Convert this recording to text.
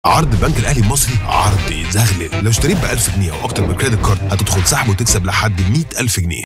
عرض البنك الاهلي المصري عرض يزغلل. لو اشتريت ب 1000 جنيه او اكتر من كريدت كارد هتدخل سحب وتكسب لحد 100,000 جنيه.